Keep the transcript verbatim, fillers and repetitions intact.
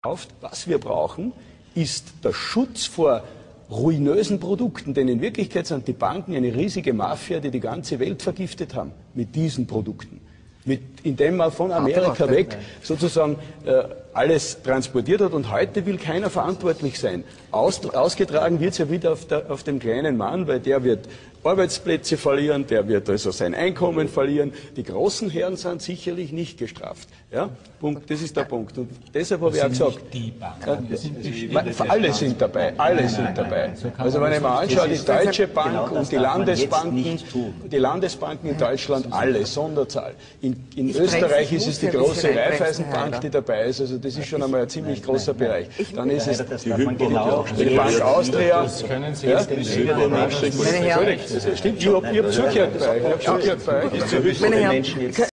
Was wir brauchen, ist der Schutz vor ruinösen Produkten, denn in Wirklichkeit sind die Banken eine riesige Mafia, die die ganze Welt vergiftet haben mit diesen Produkten. Mit, indem man von Amerika weg sozusagen äh, alles transportiert hat und heute will keiner verantwortlich sein. Aus, ausgetragen wird es ja wieder auf, der, auf dem kleinen Mann, weil der wird Arbeitsplätze verlieren, der wird also sein Einkommen verlieren. Die großen Herren sind sicherlich nicht gestraft. Ja? Punkt, das ist der Punkt. Und deshalb habe ich auch gesagt, die Banken, das sind die alle sind dabei, alle sind dabei. Also wenn ich mir anschaue, die Deutsche Bank und die Landesbanken, die Landesbanken in Deutschland, alle, Sonderzahl. In, in Österreich ist es die große Raiffeisenbank, die dabei ist. Also das ist schon einmal ein ziemlich großer Bereich. Dann ist es die Bank Austria. Das können Sie ja? jetzt nicht. Das stimmt, ich habe zugehört bei euch. Ich habe zugehört bei euch.